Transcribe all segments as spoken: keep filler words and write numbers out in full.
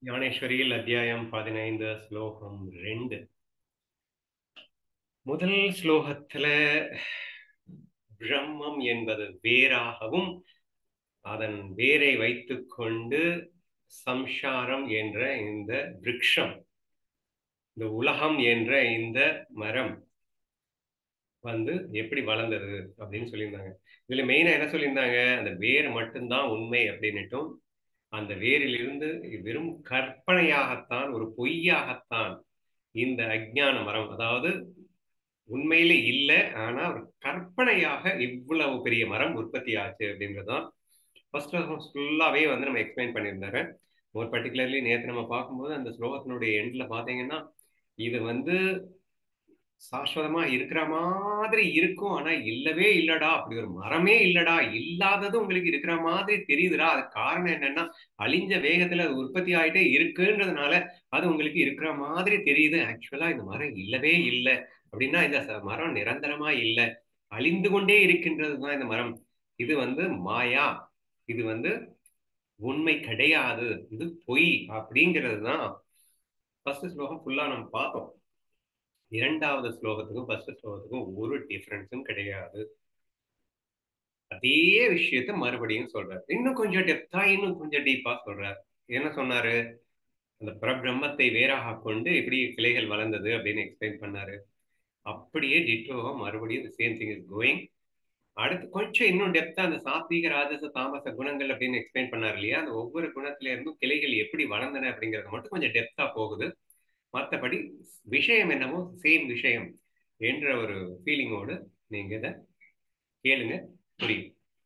ஞானேஸ்வரியில் அத்தியாயம் பதினைந்து ஸ்லோகம் ரெண்டு. முதல் ஸ்லோகத்துல பிரம்மம் என்பது வேறாகவும் அதன் வேரை வைத்துக்கொண்டு சம்சாரம் என்ற இந்த விருட்சம், இந்த உலகம் என்ற இந்த மரம் வந்து எப்படி வளர்ந்தது அப்படின்னு சொல்லியிருந்தாங்க. இதுல மெயினா என்ன சொல்லியிருந்தாங்க, அந்த வேர் மட்டும்தான் உண்மை அப்படின்னுட்டும், அந்த வேரிலிருந்து வெறும் கற்பனையாகத்தான், ஒரு பொய்யாகத்தான் இந்த அஜ்ஞான மரம், அதாவது உண்மையிலே இல்லை, ஆனா ஒரு கற்பனையாக இவ்வளவு பெரிய மரம் உற்பத்தி ஆச்சு அப்படின்றதுதான் ஃபர்ஸ்ட் ஃபுல்லாவே வந்து நம்ம எக்ஸ்பிளைன் பண்ணியிருந்தாரு. ஒரு பர்டிகுலர்லி நேற்று நம்ம பார்க்கும்போது அந்த ஸ்லோகத்தினுடைய எண்ட்ல பாத்தீங்கன்னா, இது வந்து சாஸ்வதமா இருக்கிற மாதிரி இருக்கும், ஆனா இல்லவே இல்லடா, அப்படி ஒரு மரமே இல்லடா, இல்லாதது உங்களுக்கு இருக்கிற மாதிரி தெரியுதுடா. அது காரணம் என்னன்னா, அழிஞ்ச வேகத்துல அது உற்பத்தி ஆயிட்டே இருக்குன்றதுனால அது உங்களுக்கு இருக்கிற மாதிரி தெரியுது. ஆக்சுவலா இந்த மரம் இல்லவே இல்லை அப்படின்னா, இந்த ச- மரம் நிரந்தரமா இல்லை, அழிந்து கொண்டே இருக்கின்றதுதான் இந்த மரம். இது வந்து மாயா, இது வந்து உண்மை கிடையாது, இது பொய் அப்படிங்கிறது தான் ஃபர்ஸ்ட் ஸ்லோகம் ஃபுல்லா நம்ம பார்த்தோம். இரண்டாவது ஸ்லோகத்துக்கும் ஃபர்ஸ்ட் ஸ்லோகத்துக்கும் ஒரு டிஃபரன்ஸும் கிடையாது. அதே விஷயத்த மறுபடியும் சொல்றாரு, இன்னும் கொஞ்சம் டெப்தா, இன்னும் கொஞ்சம் டீப்பா சொல்றாரு. என்ன சொன்னாரு, அந்த பரபிரம்மத்தை வேறாக கொண்டு எப்படி கிளைகள் வளர்ந்தது அப்படின்னு எக்ஸ்பிளைன் பண்ணாரு. அப்படியே டிட்டோவா மறுபடியும் சேம் திங் இஸ் கோயிங். அடுத்து கொஞ்சம் இன்னும் டெப்தா அந்த சாத்வீக ராஜச தாமச குணங்கள் அப்படின்னு எக்ஸ்பிளைன் பண்ணாரு இல்லையா, அந்த ஒவ்வொரு குணத்துல இருந்தும் கிளைகள் எப்படி வளர்ந்தன அப்படிங்கறது மட்டும் கொஞ்சம் டெப்தா போகுது. மற்றபடி விஷயம் என்னமோ சேம் விஷயம் என்ற ஒரு ஃபீலிங்கோடு நீங்க இதை கேளுங்க, புரியும்.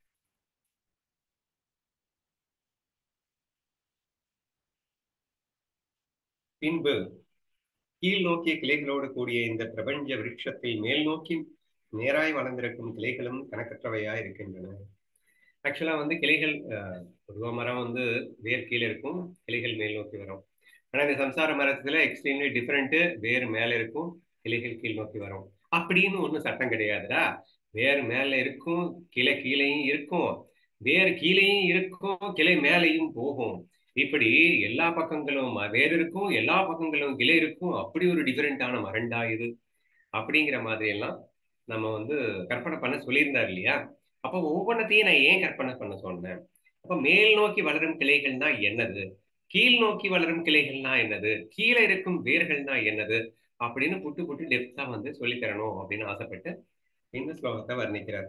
பின்பு கீழ் நோக்கிய கிளைகளோடு கூடிய இந்த பிரபஞ்ச விருட்சத்தில் மேல் நோக்கி நேராய் வளர்ந்திருக்கும் கிளைகளும் கணக்கற்றவையாய் இருக்கின்றன. ஆக்சுவலா வந்து கிளைகள், பொதுவா மரம் வந்து வேர் கீழே இருக்கும், கிளைகள் மேல் நோக்கி வரும். ஆனா இந்த சம்சார மரத்துல எக்ஸ்ட்ரீம்லி டிஃபரெண்ட், வேர் மேல இருக்கும், கிளைகள் கீழ் நோக்கி வரும் அப்படின்னு ஒண்ணும் சட்டம் கிடையாதுடா. வேர் மேல இருக்கும், கிளை கீழையும் இருக்கும், வேர் கீழையும் இருக்கும், கிளை மேலையும் போகும். இப்படி எல்லா பக்கங்களும் வேர் இருக்கும், எல்லா பக்கங்களும் கிளை இருக்கும், அப்படி ஒரு டிஃபரெண்டான மரண்டா இது அப்படிங்கிற மாதிரி எல்லாம் நம்ம வந்து கற்பனை பண்ண சொல்லியிருந்தார் இல்லையா. அப்போ ஒவ்வொன்றத்தையும் நான் ஏன் கற்பனை பண்ண சொன்னேன், அப்ப மேல் நோக்கி வளரும் கிளைகள்னா என்னது, கீழ் நோக்கி வளரும் கிளைகள்னா என்னது, கீழே இருக்கும் வேர்கள்னா என்னது அப்படின்னு புட்டு புட்டு டெப்தா வந்து சொல்லி தரணும் அப்படின்னு ஆசைப்பட்டு இந்த ஸ்லோகத்தை வர்ணிக்கிறார்.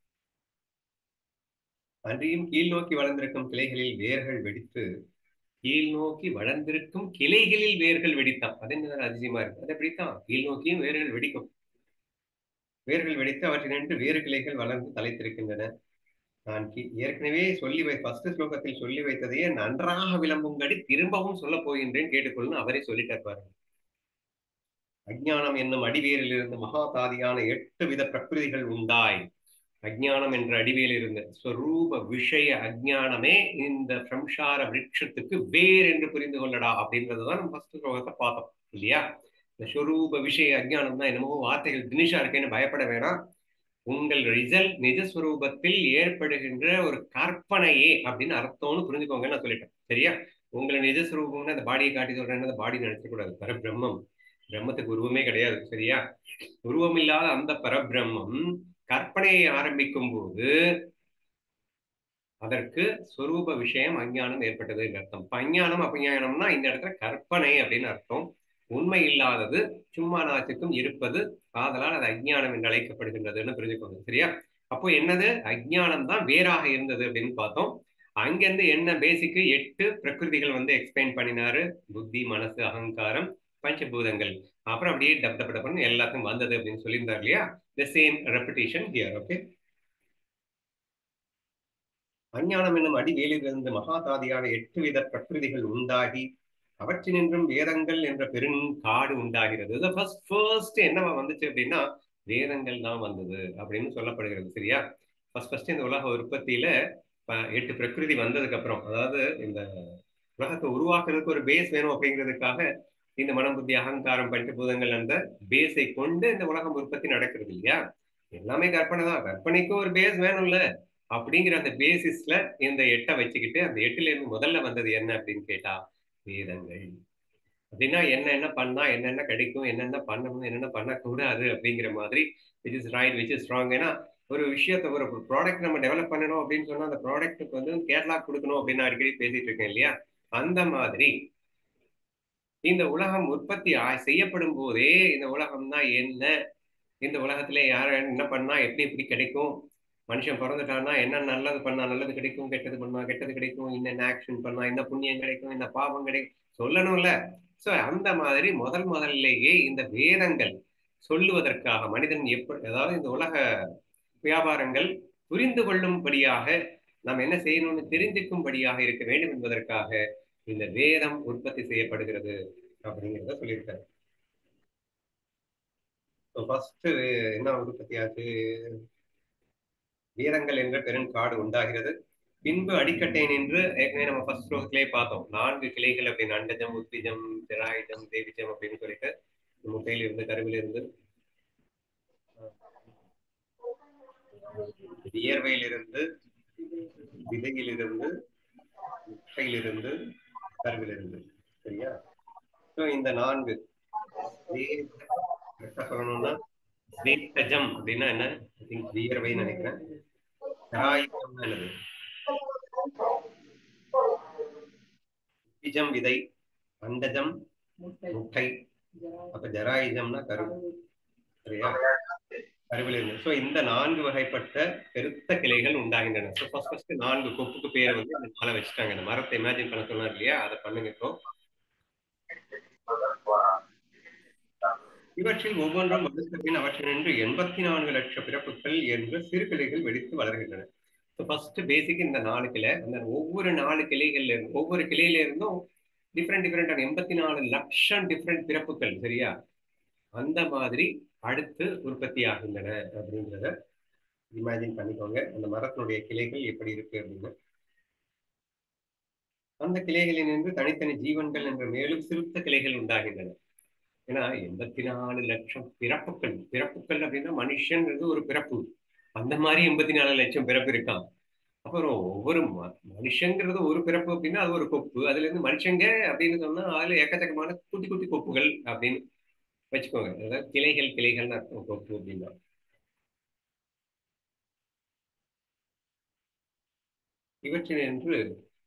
அன்றியும் கீழ் நோக்கி வளர்ந்திருக்கும் கிளைகளில் வேர்கள் வெடித்து, கீழ் நோக்கி வளர்ந்திருக்கும் கிளைகளில் வேர்கள் வெடித்தான். அது என்ன அதிசயமா இருக்கு, அது எப்படித்தான் கீழ் நோக்கியும் வேர்கள் வெடிக்கும், வேர்கள் வெடித்து அவற்றினின்று வேறு கிளைகள் வளர்ந்து தலைத்திருக்கின்றன. நான் ஏற்கனவே சொல்லி வை ஃபர்ஸ்ட் ஸ்லோகத்தில் சொல்லி வைத்ததையே நன்றாக விளம்பும்படி திரும்பவும் சொல்ல போகின்றேன், கேட்டுக்கொள்ளு. அவரே சொல்லிட்டார் பாருங்க. அஜ்ஞானம் என்னும் அடிவேரிலிருந்து மகாதாதியான எட்டு வித பிரகிருதிகள் உண்டாய். அஜ்ஞானம் என்ற அடிவேல் இருந்த ஸ்வரூப விஷய அஜ்ஞானமே இந்த சம்சார விருட்சத்துக்கு வேர் என்று புரிந்து கொள்ளடா அப்படின்றதுதான் நம்ம ஃபர்ஸ்ட் ஸ்லோகத்தை பார்த்தோம் இல்லையா. இந்த ஸ்வரூப விஷய அஜ்ஞானம் தான் என்னமோ வார்த்தைகள் தினிஷா இருக்கேன்னு பயப்பட வேணாம். உங்கள் ரிசல்ட் நிஜஸ்வரூபத்தில் ஏற்படுகின்ற ஒரு கற்பனையே அப்படின்னு அர்த்தம்னு புரிஞ்சுக்கோங்க, நான் சொல்லிட்டேன் சரியா. உங்களை நிஜஸ்வரூபம்னு அந்த பாடியை காட்டி சொல்றேன்னு அந்த பாடி நினைச்சக்கூடாது. பரபிரம்மம், பிரம்மத்துக்கு உருவமே கிடையாது சரியா. உருவம் இல்லாத அந்த பரபிரம்மம் கற்பனையை ஆரம்பிக்கும் போது அதற்கு சொரூப விஷயம் அஞ்ஞானம் ஏற்பட்டது என்று அர்த்தம். அஞ்ஞானம் அபஞானம்னா இந்த இடத்துல கற்பனை அப்படின்னு அர்த்தம். உண்மை இல்லாதது சும்மா நாச்சுக்கும் இருப்பது, ஆதலால் அது அஜ்ஞானம் என்று அழைக்கப்படுகின்றதுன்னு புரிஞ்சுக்கோங்க சரியா. அப்போ என்னது, அஜ்ஞானம் தான் வேறாக இருந்தது அப்படின்னு பார்த்தோம். அங்கிருந்து என்ன பேசிக்கு எட்டு பிரகிருதிகள் வந்து எக்ஸ்பிளைன் பண்ணினாரு, புத்தி மனசு அகங்காரம் பஞ்சபூதங்கள். அப்புறம் அப்படியே டப் டப் டப்னு எல்லாத்தையும் வந்தது அப்படின்னு சொல்லியிருந்தார் இல்லையா. The same repetition here. Okay. அஞ்ஞானம் என்னும் அடிவேலிலிருந்து மகாதாதியான எட்டு வித பிரகிருதிகள் உண்டாகி அவற்றினின்றும் வேதங்கள் என்ற பெருங்காடு உண்டாகிறது. ஃபர்ஸ்ட் ஃபர்ஸ்ட் என்னவா வந்துச்சு அப்படின்னா வேதங்கள் தான் வந்தது அப்படின்னு சொல்லப்படுகிறது சரியா. ஃபர்ஸ்ட் ஃபர்ஸ்ட் இந்த உலக உற்பத்தியில அஹ், எட்டு பிரகிருதி வந்ததுக்கு அப்புறம், அதாவது இந்த உலகத்தை உருவாக்குறதுக்கு ஒரு பேஸ் வேணும் அப்படிங்கிறதுக்காக இந்த மனம் புத்தி அகங்காரம் பஞ்சபூதங்கள் அந்த பேஸை கொண்டு இந்த உலகம் உற்பத்தி நடக்கிறது இல்லையா. எல்லாமே கற்பனை தான், கற்பனைக்கும் ஒரு பேஸ் வேணும்ல. அப்படிங்கிற அந்த பேசிஸ்ல இந்த எட்டை வச்சுக்கிட்டு அந்த எட்டுல இருந்து முதல்ல வந்தது என்ன அப்படின்னு கேட்டா வேதங்கள். அப்படின்னா என்ன என்ன பண்ணா என்னென்ன கிடைக்கும், என்னென்ன பண்ணணும், என்னென்ன பண்ணக்கூடாது அப்படிங்கிற மாதிரி which is right, which is wrong. ஏன்னா ஒரு விஷயத்த ஒரு ப்ராடக்ட் நம்ம டெவலப் பண்ணணும் அப்படின்னு சொன்னா அந்த ப்ராடக்ட்டுக்கு வந்து கேட்லாக் கொடுக்கணும் அப்படின்னு அடிக்கடி பேசிட்டு இருக்கேன் இல்லையா? அந்த மாதிரி இந்த உலகம் உற்பத்தி ஆ- செய்யப்படும் போதே இந்த உலகம்னா என்ன, இந்த உலகத்துல யார் என்ன பண்ணா எப்படி எப்படி கிடைக்கும், மனுஷன் பிறந்துட்டான்னா என்ன நல்லது பண்ணா நல்லது கிடைக்கும், கெட்டது பண்ணா கெட்டது கிடைக்கும், என்னென்ன ஆக்ஷன் பண்ணா என்ன புண்ணியம் கிடைக்கும், என்ன பாவம் கிடைக்கும் சொல்லணும்ல. சோ அந்த மாதிரி முதல் முதல்லேயே இந்த வேதங்கள் சொல்லுவதற்காக மனிதன் எப்படி, அதாவது இந்த உலக வியாபாரங்கள் புரிந்து கொள்ளும்படியாக நாம் என்ன செய்யணும்னு தெரிஞ்சுக்கும்படியாக இருக்க வேண்டும் என்பதற்காக இந்த வேதம் உற்பத்தி செய்யப்படுகிறது அப்படிங்கிறத சொல்லியிருக்காரு. ஃபர்ஸ்ட் என்ன உற்பத்தி ஆச்சு? வீரங்கள் என்ற பெருங்காடு உண்டாகிறது. பின்பு அடிக்கட்டை நின்று ஏற்கனவே நம்ம ஃபர்ஸ்ட் ஸ்லோகத்திலேயே பார்த்தோம். நான்கு கிளைகள் அப்படின்னு அண்டஜம், உத்விஜம், ஜராயுஜம், தேவிஜம் அப்படின்னு சொல்லிட்டு முட்டையில இருந்து கருவில இருந்து வியர்வையிலிருந்து விதையிலிருந்து முட்டையிலிருந்து கருவிலிருந்து. சரியா? ஸோ இந்த நான்கு சொல்லணும்னா ஸ்வேத்தஜம் அப்படின்னா என்ன? ஐ திங்க் வியர்வைன்னு நினைக்கிறேன். ஜராயுஜம் என்னது? உத்விஜம் விதை, அண்டஜம் முட்டை, அப்ப ஜராயுஜம்னா கருவு. சரியா? கருவிலிருந்து. சோ இந்த நான்கு வகைப்பட்ட பெருத்த கிளைகள் உண்டாகின்றன. ஸோ ஃபர்ஸ்ட் ஃபர்ஸ்ட் நான்கு கொப்புக்கு பேரை வந்து இந்த நாளை வச்சுட்டாங்க. இந்த மரத்தை இமேஜின் பண்ண சொன்னார் இல்லையா? அதை பண்ணுங்க இப்போ. இவற்றில் ஒவ்வொன்றும் அடுத்த பின் அவற்றினின்று எண்பத்தி நான்கு லட்சம் பிறப்புகள் என்று சிறு கிளைகள் வெடித்து வளர்கின்றன. ஸோ ஃபர்ஸ்ட் பேசிக் இந்த நாலு கிளை, அந்த ஒவ்வொரு நாலு கிளைகள்ல இருந்து ஒவ்வொரு கிளையில இருந்தும் டிஃப்ரெண்ட் டிஃப்ரெண்ட் எண்பத்தி நாலு லட்சம் டிஃப்ரெண்ட் பிறப்புகள். சரியா? அந்த மாதிரி அடுத்து உற்பத்தி ஆகின்றன அப்படின்றத இமேஜின் பண்ணிக்கோங்க. அந்த மரத்தினுடைய கிளைகள் எப்படி இருக்கு அப்படின்னு. அந்த கிளைகளில் நின்று தனித்தனி ஜீவன்கள் என்ற மேலும் சிறுத்த கிளைகள் உண்டாகின்றன. ஏன்னா எண்பத்தி நாலு லட்சம் பிறப்புகள், பிறப்புகள் அப்படின்னா மனுஷன்றது ஒரு பிறப்பு, அந்த மாதிரி எண்பத்தி நாலு லட்சம் பிறப்பு இருக்கான். அப்புறம் ஒவ்வொரு மனுஷங்கிறது ஒரு பிறப்பு அப்படின்னா அது ஒரு கொப்பு, அதுல இருந்து மனுஷங்க அப்படின்னு சொன்னா அதுல எக்கச்சக்கமான குட்டி குட்டி கொப்புகள் அப்படின்னு வச்சுக்கோங்க. அதாவது கிளைகள் கிளைகள்னு அர்த்தம் கொப்பு அப்படின்னா. இவற்றில் என்று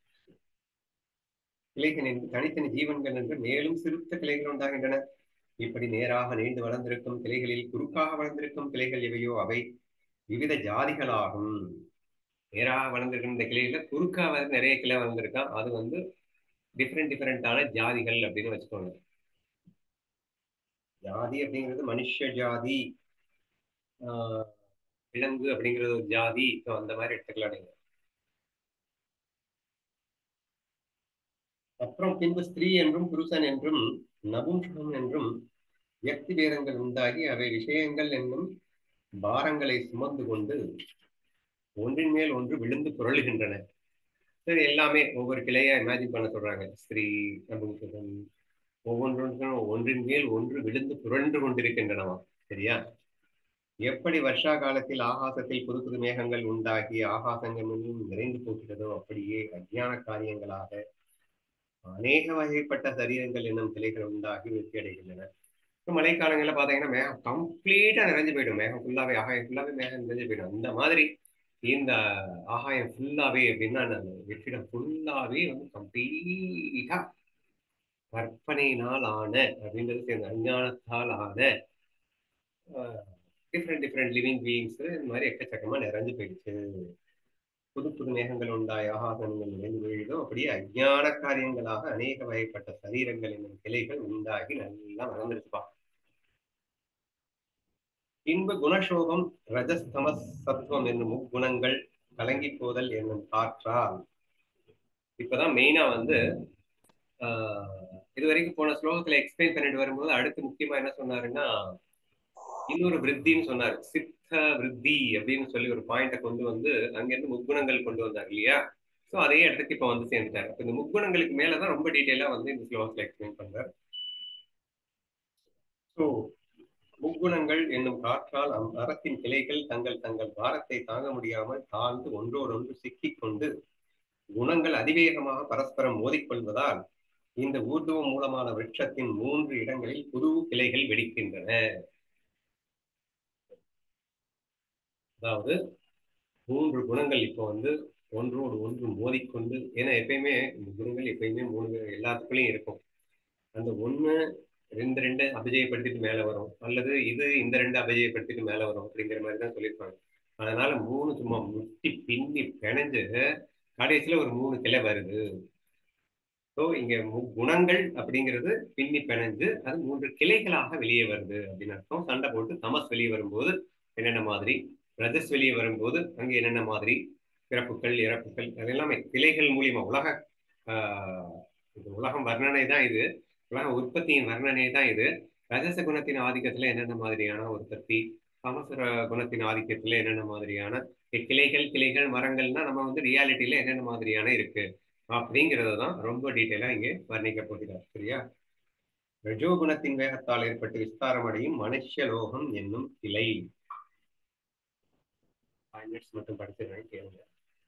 கிளைகள் என்று தனித்தனி ஜீவன்கள் என்று மேலும் சிறுத்த கிளைகள் உண்டாகின்றன. இப்படி நேராக நீண்டு வளர்ந்திருக்கும் கிளைகளில் குறுக்காக வளர்ந்திருக்கும் கிளைகள் எவையோ அவை விவித ஜாதிகளாகும். நேராக வளர்ந்திருக்கிற இந்த கிளையில குறுக்கா வந்து நிறைய கிளை வளர்ந்திருக்கான், அது வந்து டிஃப்ரெண்ட் டிஃப்ரெண்டான ஜாதிகள் அப்படின்னு வச்சுக்கோங்க. ஜாதி அப்படிங்கிறது மனுஷ ஜாதி, ஆஹ் விலங்கு அப்படிங்கிறது ஒரு ஜாதி. ஸோ அந்த மாதிரி எடுத்துக்கலாம் நீங்க. அப்புறம் பின்பு ஸ்திரீ என்றும் புருஷன் என்றும் நபும்சகம் என்றும் வியக்தி பேதங்கள் உண்டாகி அவை விஷயங்கள் என்னும் பாரங்களை சுமந்து கொண்டு ஒன்றின் மேல் ஒன்று விழுந்து புரளுகின்றன. சரி, எல்லாமே ஒவ்வொரு கிளையா இமேஜின் பண்ண சொல்றாங்க. ஸ்திரீ நபும்சகம் ஒவ்வொன்றும் ஒன்றின் மேல் ஒன்று விழுந்து புரண்டு கொண்டிருக்கின்றனவா. சரியா? எப்படி வருஷா காலத்தில் ஆகாசத்தில் புது புது மேகங்கள் உண்டாகி ஆகாசங்கள் நிறைந்து போகிறதோ அப்படியே அஜ்ஞான காரியங்களாக அநேக வகைப்பட்ட சரீரங்கள் என்னும் கிளைகள் உண்டாகி வெற்றி அடைகின்றன. மழைக்காலங்கள்ல பாத்தீங்கன்னா மேகம் கம்ப்ளீட்டா நிறைஞ்சு போயிடும். மேகம் ஃபுல்லாவே, ஆகாயம் ஃபுல்லாவே மேகம் நிறைஞ்சு போயிடும். அந்த மாதிரி இந்த ஆகாயம் ஃபுல்லாவே அப்படின்னா வெற்றிடம் ஃபுல்லாவே வந்து கம்ப்ளீட்டா கற்பனையினால் ஆன அப்படின்றது சேர்ந்த அஞ்ஞானத்தால் ஆன டிஃப்ரெண்ட் டிஃப்ரெண்ட் லிவிங் பீயிங்ஸ் இந்த மாதிரி எக்கச்சக்கமா நிறைஞ்சு போயிடுச்சு. புது புது மேகங்கள் உண்டாய் ஆகாசங்கள் நிறைந்து வீழுதோ அப்படியே அஜ்ஞான காரியங்களாக அநேக வகைப்பட்ட சரீரங்கள் என்னும் கிளைகள் உண்டாகி நல்லா வளர்ந்துருச்சுப்பா. இன்பு குணசோகம் ரஜஸ்தமஸ் சத்துவம் என்னும் முக்குணங்கள் கலங்கி போதல் என்னும் காற்றால். இப்பதான் மெயினா வந்து ஆஹ் இது வரைக்கும் போன ஸ்லோகத்துல எக்ஸ்பிளைன் பண்ணிட்டு வரும்போது அடுத்து முக்கியமா என்ன சொன்னாருன்னா இன்னொரு விருத்தின்னு சொன்னார். சித்த விருத்தி அப்படின்னு சொல்லி ஒரு பாயிண்ட கொண்டு வந்து அங்கிருந்து முக்குணங்கள் கொண்டு வந்தார் இல்லையா? சோ அதே இடத்துக்கு இப்ப வந்து சேர்ந்துட்டாரு. இந்த முக்குணங்களுக்கு மேலதான் ரொம்ப டீட்டெயிலா வந்து இந்த ஸ்லோகத்துல எக்ஸ்பிளைன் பண்றாரு. சோ முக்குணங்கள் என்னும் காற்றால் அம்மரத்தின் கிளைகள் தங்கள் தங்கள் பாரத்தை தாங்க முடியாமல் தாழ்ந்து ஒன்றோடொன்று சிக்கிக் கொண்டு குணங்கள் அதிவேகமாக பரஸ்பரம் மோதிக்கொள்வதால் இந்த ஊர்துவ மூலமான விருட்சத்தின் மூன்று இடங்களில் புது கிளைகள் வெடிக்கின்றன. அதாவது மூன்று குணங்கள் இப்போ வந்து ஒன்றோடு ஒன்று மோதிக்கொண்டு, ஏன்னா எப்பயுமே இந்த குணங்கள் எப்பயுமே மூணு எல்லாத்துக்குள்ளேயும் இருக்கும். அந்த ஒண்ணு ரெண்டு ரெண்டு அபிஜயப்படுத்திட்டு மேல வரும், அல்லது இது இந்த ரெண்டு அபிஜயப்படுத்திட்டு மேல வரும் அப்படிங்கிற மாதிரி தான் சொல்லியிருப்பாங்க. அதனால மூணு சும்மா முட்டி பின்னி பிணைஞ்சு கடைசியில ஒரு மூணு கிளை வருது. ஸோ இங்க மு- குணங்கள் அப்படிங்கிறது பின்னி பிணைஞ்சு அது மூன்று கிளைகளாக வெளியே வருது அப்படின்னு அர்த்தம். சண்டை போட்டு தமஸ் வெளியே வரும்போது என்னென்ன மாதிரி, ரஜஸ் வெளியே வரும்போது அங்க என்னென்ன மாதிரி பிறப்புகள் இறப்புகள் அது எல்லாமே கிளைகள் மூலியமா உலக ஆஹ் இது உலகம் வர்ணனை தான் இது. உலக உற்பத்தியின் வர்ணனை தான் இது. ரஜச குணத்தின் ஆதிக்கத்துல என்னென்ன மாதிரியான உற்பத்தி, சமசுர குணத்தின் ஆதிக்கத்துல என்னென்ன மாதிரியான கிளைகள் கிளைகள் மரங்கள்னா நம்ம வந்து ரியாலிட்டியில என்னென்ன மாதிரியான இருக்கு அப்படிங்கிறத தான் ரொம்ப டீட்டெயிலா இங்கே வர்ணிக்க போகிறார். சரியா? ரஜோகுணத்தின் வேகத்தால் ஏற்பட்டு விஸ்தாரமடையும் மனுஷ்யலோகம் என்னும் கிளை. ஃபைவ் மினிட்ஸ் மட்டும் படிச்சிருக்கேன், கேளுங்க.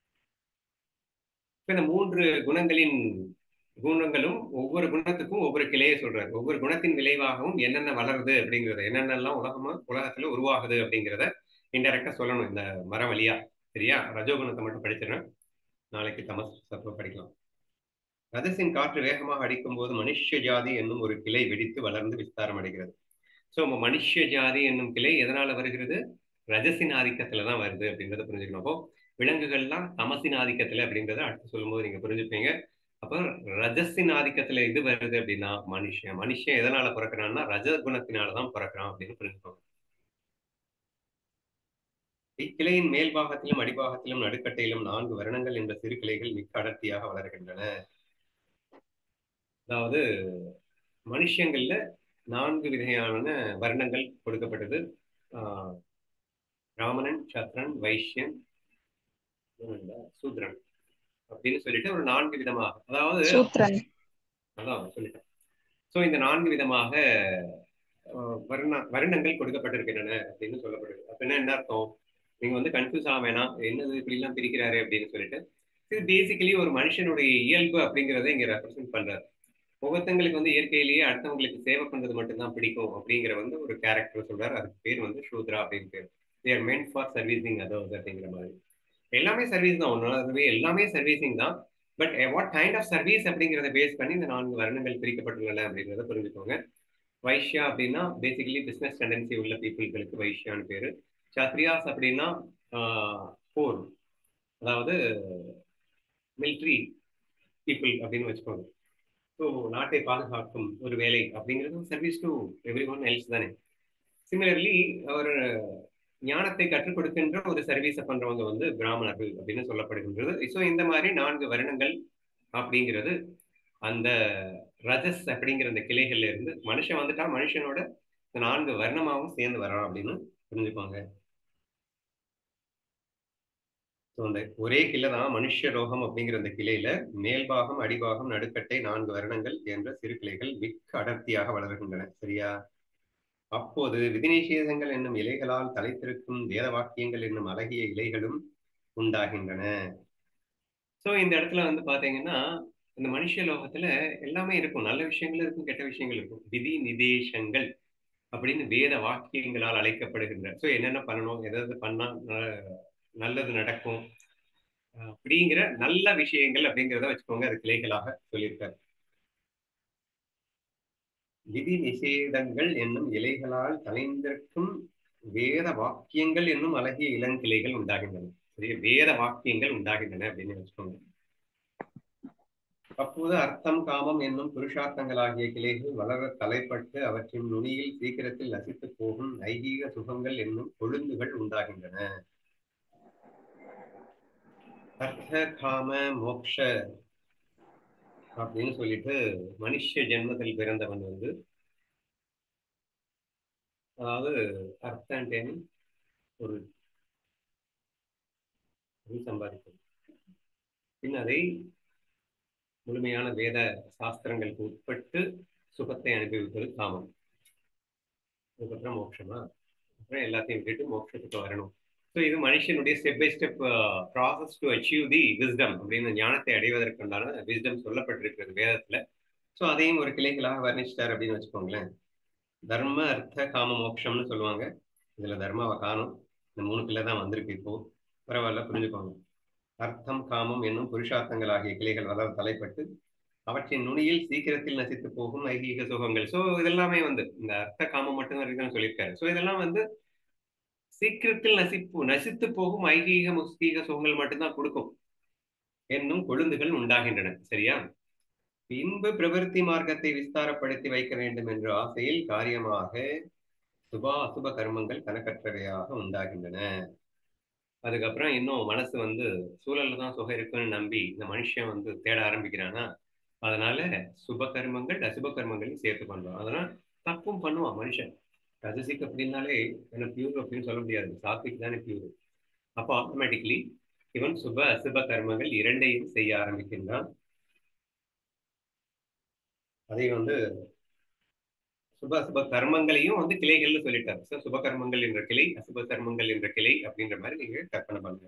இப்ப இந்த மூன்று குணங்களின் குணங்களும் ஒவ்வொரு குணத்துக்கும் ஒவ்வொரு கிளையை சொல்றாரு. ஒவ்வொரு குணத்தின் விளைவாகவும் என்னென்ன வளருது அப்படிங்கிறத, என்னென்னலாம் உலகமா உலகத்துல உருவாகுது அப்படிங்கிறத இன்டெரக்டா சொல்லணும் இந்த மரம் வழியா. சரியா? ரஜோகுணத்தை மட்டும் படிச்சிடறேன், நாளைக்கு தமஸ் சத்துவ படிக்கலாம். ரஜசின் காற்று வேகமாக அடிக்கும் போது மனுஷ்ய ஜாதி என்னும் ஒரு கிளை வெடித்து வளர்ந்து விஸ்தாரம் அடைகிறது. ஸோ மனுஷ்ய ஜாதி என்னும் கிளை எதனால வருகிறது? ரஜசின் ஆதிக்கத்துல தான் வருது அப்படின்றத புரிஞ்சுக்கணும். அப்போ விலங்குகள்லாம் தமசின் ஆதிக்கத்துல அப்படின்றத அடுத்து சொல்லும்போது நீங்க புரிஞ்சுப்பீங்க. அப்போ ரஜசின் ஆதிக்கத்துல இது வருது அப்படின்னா மனுஷன் மனுஷன் எதனால பிறக்கிறான்னா ரஜ குணத்தினாலதான் பிறக்கிறான் அப்படின்னு புரிஞ்சுக்கோங்க. இக்கிளையின் மேல் பாகத்திலும் அடிபாகத்திலும் நடுக்கட்டையிலும் நான்கு வருணங்கள் என்ற சிறு கிளைகள் மிக்க அடர்த்தியாக வளர்கின்றன. அதாவது மனுஷங்கள்ல நான்கு விதையான வர்ணங்கள் கொடுக்கப்பட்டது. ஆஹ் பிராமணன், சத்ரன், வைஷ்யன், சூத்ரன் அப்படின்னு சொல்லிட்டு ஒரு நான்கு விதமாக, அதாவது சூத்ரன். அதான் சொல்லிட்டேன். ஸோ இந்த நான்கு விதமாக ஆஹ் வர்ண வருணங்கள் கொடுக்கப்பட்டிருக்கின்றன அப்படின்னு சொல்லப்படுது. அப்படின்னா என்ன அர்த்தம்? நீங்க வந்து கன்ஃபியூஸ் ஆக வேணாம், என்னது இப்படி எல்லாம் பிரிக்கிறாரு அப்படின்னு சொல்லிட்டு. இது பேசிக்கலி ஒரு மனுஷனுடைய இயல்பு அப்படிங்கிறத இங்க ரெப்ரசென்ட் பண்றாரு. ஒவ்வொருத்தங்களுக்கு வந்து இயற்கையிலேயே அடுத்தவங்களுக்கு சேவை பண்றது மட்டும்தான் பிடிக்கும் அப்படிங்கிற வந்து ஒரு கேரக்டர் சொல்றாரு. அதுக்கு பேர் வந்து சூத்ரா அப்படின்னு பேர். They are meant for servicing others அப்படிங்கிற மாதிரி. எல்லாமே சர்வீஸ் தான், ஒன்னாவே எல்லாமே சர்வீசிங் தான். But what kind of service அப்படிங்கிறத பேஸ் பண்ணி இந்த நான்கு வருணங்கள் பிரிக்கப்பட்டுள்ளன அப்படிங்கிறத புரிஞ்சுக்கோங்க. வைஷ்யா அப்படின்னா பேசிக்கலி பிசினஸ் டெண்டன்சி உள்ள பீப்புள்களுக்கு வைஷ்யான்னு பேரு. சத்ரியாஸ் அப்படின்னா போர், அதாவது மிலிட்ரி பீப்புள் அப்படின்னு வச்சுக்கோங்க. ஸோ நாட்டை பாதுகாக்கும் ஒரு வேலை அப்படிங்கிறது service to everyone else தானே. சிமிலர்லி அவர் ஞானத்தை கற்றுக் கொடுக்கின்ற ஒரு சர்வீஸை பண்றவங்க வந்து பிராமணர்கள் அப்படின்னு சொல்லப்படுகின்றது. ஸோ இந்த மாதிரி நான்கு வருணங்கள் அப்படிங்கிறது அந்த ரஜஸ் அப்படிங்கிற அந்த கிளைகள்ல இருந்து மனுஷன் வந்துட்டா மனுஷனோட இந்த நான்கு வர்ணமாவும் சேர்ந்து வரான் அப்படின்னு புரிஞ்சுப்பாங்க. ஸோ அந்த ஒரே கிளை தான் மனுஷ லோகம் அப்படிங்கிற அந்த கிளையில மேல்பாகம், அடிபாகம், நடுக்கட்டை நான்கு வருணங்கள் என்ற சிறு கிளைகள் மிக்க அடர்த்தியாக வளர்கின்றன. சரியா? அப்போது விதிநிஷேதங்கள் என்னும் இலைகளால் தலைத்திருக்கும் வேத வாக்கியங்கள் என்னும் அழகிய இலைகளும் உண்டாகின்றன. ஸோ இந்த இடத்துல வந்து பாத்தீங்கன்னா இந்த மனுஷ லோகத்துல எல்லாமே இருக்கும், நல்ல விஷயங்கள் இருக்கும், கெட்ட விஷயங்கள் இருக்கும். விதி நிதேசங்கள் அப்படின்னு வேத வாக்கியங்களால் அழைக்கப்படுகின்றன. ஸோ என்னென்ன பண்ணணும், எதாவது பண்ணா நல்லது நடக்கும் அப்படிங்கிற நல்ல விஷயங்கள் அப்படிங்கிறத வச்சுக்கோங்க, அது கிளைகளாக சொல்லியிருக்காரு. விதி நிஷேதங்கள் என்னும் இலைகளால் தலைந்திருக்கும் வேத வாக்கியங்கள் என்னும் அழகிய இளங்கிளைகள் உண்டாகின்றன. சரி, வேத வாக்கியங்கள் உண்டாகின்றன அப்படின்னு வச்சுக்கோங்க. அப்போது அர்த்தம், காமம் என்னும் புருஷார்த்தங்களாகிய கிளைகள் வளர தலைப்பட்டு அவற்றின் நுனியில் சீக்கிரத்தில் நசித்து போகும் ஐகீக சுகங்கள் என்னும் கொழுந்துகள் உண்டாகின்றன. அர்த்த காம மோக்ஷ அப்படின்னு சொல்லிட்டு மனுஷ ஜென்மத்தில் பிறந்தவன் வந்து, அதாவது அர்த்தம் ஒரு சம்பாதிக்கும், பின் அதை முழுமையான வேத சாஸ்திரங்களுக்கு உட்பட்டு சுகத்தை அனுபவிப்பது காமம். அதுக்கப்புறம் மோட்சமா, அப்புறம் எல்லாத்தையும் விட்டுட்டு மோட்சத்துக்கு வரணும். ஸோ இது மனுஷனுடைய step by step process to achieve the wisdom அப்படின்னு ஞானத்தை அடைவதற்குண்டான விஸ்டம் சொல்லப்பட்டிருக்கிறது வேதத்துல. ஸோ அதையும் ஒரு கிளைகளாக வர்ணிச்சிட்டார் அப்படின்னு வச்சுக்கோங்களேன். தர்ம, அர்த்த, காம, மோட்சம்னு சொல்லுவாங்க. இதுல தர்மாவை காணும். இந்த மூணு கிளை தான் வந்திருக்கு இப்போ. பரவாயில்ல, புரிஞ்சுக்கோங்க. அர்த்தம், காமம் என்னும் புருஷார்த்தங்கள் ஆகிய கிளைகள் அதாவது தலைப்பட்டு அவற்றின் நுனியில் சீக்கிரத்தில் நசித்து போகும் ஐகீக சுகங்கள். சோ இதெல்லாமே வந்து இந்த அர்த்த காமம் மட்டும்தான் இருக்குன்னு சொல்லியிருக்காரு. சோ இதெல்லாம் வந்து சீக்கிரத்தில் நசிப்பு நசித்து போகும் ஐகீக முஸ்தீக சுகங்கள் மட்டும்தான் கொடுக்கும் என்னும் கொழுந்துகள் உண்டாகின்றன. சரியா? இன்பு பிரவருத்தி மார்க்கத்தை விஸ்தாரப்படுத்தி வைக்க வேண்டும் என்ற ஆசையில் காரியமாக சுபா அசுப கர்மங்கள் கணக்கற்றவையாக உண்டாகின்றன. அதுக்கப்புறம் இன்னும் மனசு வந்து சூழல்ல தான் சுகம் இருக்குன்னு நம்பி இந்த மனுஷன் வந்து தேட ஆரம்பிக்கிறானா, அதனால சுப கர்மங்கள் அசுப கர்மங்களையும் சேர்த்து பண்றான். அதனால தப்பும் பண்ணுவான் மனுஷன். ரஜசிக் அப்படின்னாலே என்ன பியூர் அப்படின்னு சொல்ல முடியாது, சாத்விக் தானே பியூர். அப்போ ஆட்டோமேட்டிக்லி இவன் சுப அசுப கர்மங்கள் இரண்டையும் செய்ய ஆரம்பிக்கின்றான். அதை வந்து சுப அசுப கர்மங்களையும் வந்து கிளைகள்னு சொல்லிட்டாரு. So, சுப கர்மங்கள் என்ற கிளை, அசுப கர்மங்கள் என்ற கிளை அப்படின்ற மாதிரி நீங்க கற்பனை பண்ணுங்க.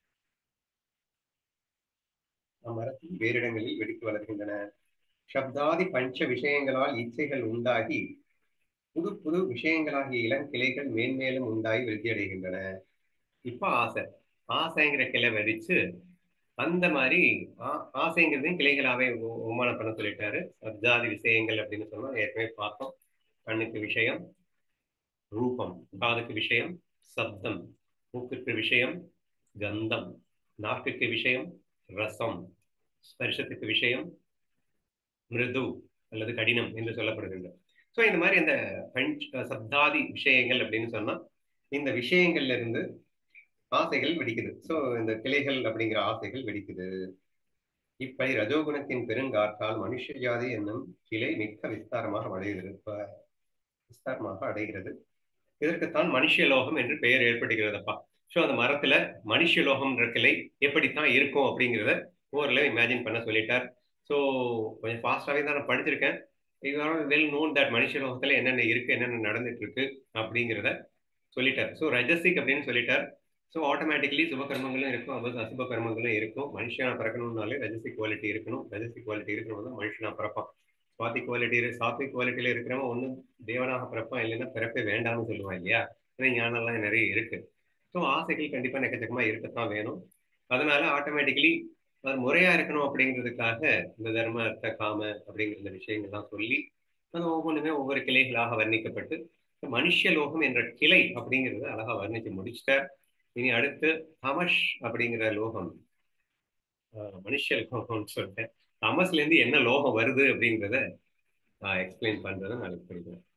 மரத்தில் வேறு இடங்களில் வெடித்து வளர்கின்றன. சப்தாதி பஞ்ச விஷயங்களால் இச்சைகள் உண்டாகி புது புது விஷயங்களாகிய இளங்கிளைகள் மேன்மேலும் உண்டாகி விருத்தி அடைகின்றன. இப்ப ஆசை ஆசைங்கிற கிளை வெடிச்சு அந்த மாதிரி ஆ- ஆசைங்கிறதையும் கிளைகளாவே உ- உமானம் பண்ண சொல்லிட்டாரு. சப்தாதி விஷயங்கள் அப்படின்னு சொன்னா ஏற்கனவே பார்த்தோம். கண்ணுக்கு விஷயம் ரூபம், காதுக்கு விஷயம் சப்தம், மூக்குக்கு விஷயம் கந்தம், நாக்குக்கு விஷயம் ரசம், ஸ்பர்ஷத்துக்கு விஷயம் மிருது அல்லது கடினம் என்று சொல்லப்படுகின்ற. ஸோ இந்த மாதிரி இந்த பஞ்ச் சப்தாதி விஷயங்கள் அப்படின்னு சொன்னா இந்த விஷயங்கள்ல இருந்து ஆசைகள் வெடிக்குது. ஸோ இந்த கிளைகள் அப்படிங்கிற ஆசைகள் வெடிக்குது. இப்ப ரஜோகுணத்தின் பெருங்காற்றால் மனுஷ ஜாதி என்னும் கிளை மிக்க விஸ்தாரமாக அடைகிறது. இப்ப விஸ்தாரமாக அடைகிறது. இதற்குத்தான் மனுஷலோகம் என்று பெயர் ஏற்படுகிறதப்பா. ஸோ அந்த மரத்துல மனுஷலோகம்ன்ற கிளை எப்படித்தான் இருக்கும் அப்படிங்கிறத ஓரளவு இமேஜின் பண்ண சொல்லிட்டார். ஸோ கொஞ்சம் ஃபாஸ்டாகவே தான் நான் படிச்சிருக்கேன். இது வெல் நோன் தட் மனுஷலோகத்துல என்னென்ன இருக்கு, என்னென்ன நடந்துட்டு இருக்கு அப்படிங்கிறத சொல்லிட்டார். ஸோ ரஜசிக் அப்படின்னு சொல்லிட்டார். ஸோ ஆட்டோமேட்டிக்கலி சுபகர்மங்களும் இருக்கும், அப அசுப கர்மங்களும் இருக்கும். மனுஷனா பிறக்கணும்னாலே ரஜசிக் குவாலிட்டி இருக்கணும். ரஜசிக் குவாலிட்டி இருக்கிறவங்க தான் மனுஷனா பிறப்பான். சாத்விக் குவாலிட்டி சாத்விக் குவாலிட்டியில இருக்கிறவன் ஒன்றும் தேவனாக பிறப்பான், இல்லைன்னா பிறப்பே வேண்டாம்னு சொல்லுவான் இல்லையா? ஏன்னா ஞானம்லாம் நிறைய இருக்கு. ஸோ ஆசைகள் கண்டிப்பா எக்கச்சக்கமா இருக்கத்தான் வேணும். அதனால ஆட்டோமேட்டிக்கலி அது முறையா இருக்கணும் அப்படிங்கிறதுக்காக இந்த தர்ம அர்த்த காம அப்படிங்கிற இந்த விஷயங்கள்லாம் சொல்லி அது ஒவ்வொன்றுமே ஒவ்வொரு கிளைகளாக வர்ணிக்கப்பட்டு மனுஷலோகம் என்ற கிளை அப்படிங்கிறத அழகா வர்ணிச்சு முடிச்சிட்டார். இனி அடுத்து தமஷ் அப்படிங்கிற லோகம், அஹ், மனுஷ லோகம்னு சொல்லிட்டேன். தமஸ்ல இருந்து என்ன லோகம் வருது அப்படிங்கிறத நான் எக்ஸ்பிளைன் பண்றதை நான் புரியுது.